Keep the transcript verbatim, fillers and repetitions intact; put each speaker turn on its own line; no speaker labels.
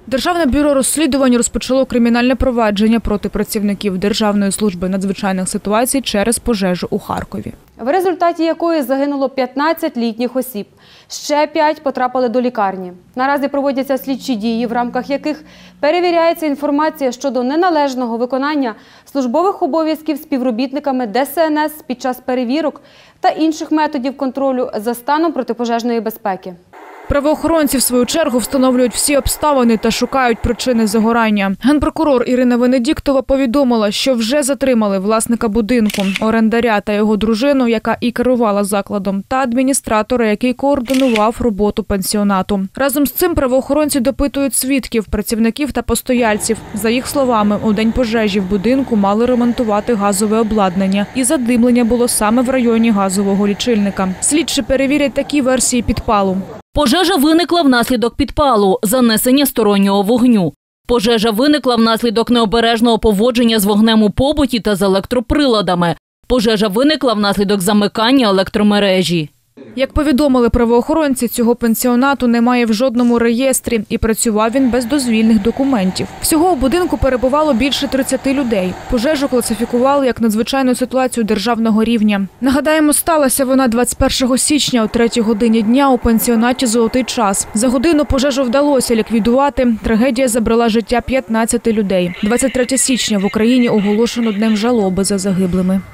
Державне бюро розслідувань розпочало кримінальне провадження проти працівників Державної служби надзвичайних ситуацій через пожежу у Харкові,
в результаті якої загинуло п'ятнадцять літніх осіб. Ще п'ять потрапили до лікарні. Наразі проводяться слідчі дії, в рамках яких перевіряється інформація щодо неналежного виконання службових обов'язків співробітниками Де Се Ен Ес під час перевірок та інших методів контролю за станом протипожежної безпеки.
Правоохоронці, в свою чергу, встановлюють всі обставини та шукають причини загорання. Генпрокурор Ірина Венедіктова повідомила, що вже затримали власника будинку, орендаря та його дружину, яка і керувала закладом, та адміністратора, який координував роботу пансіонату. Разом з цим правоохоронці допитують свідків, працівників та постояльців. За їх словами, у день пожежі в будинку мали ремонтувати газове обладнання, і задимлення було саме в районі газового лічильника. Слідчі перевірять такі версії підпалу.
Пожежа виникла внаслідок підпалу, занесення стороннього вогню. Пожежа виникла внаслідок необережного поводження з вогнем у побуті та з електроприладами. Пожежа виникла внаслідок замикання електромережі.
Як повідомили правоохоронці, цього пансіонату немає в жодному реєстрі і працював він без дозвільних документів. Всього у будинку перебувало більше тридцяти людей. Пожежу класифікували як надзвичайну ситуацію державного рівня. Нагадаємо, сталася вона двадцять першого січня о третій годині дня у пансіонаті «Золотий час». За годину пожежу вдалося ліквідувати. Трагедія забрала життя п'ятнадцяти людей. двадцять третього січня в Україні оголошено Днем жалоби за загиблими.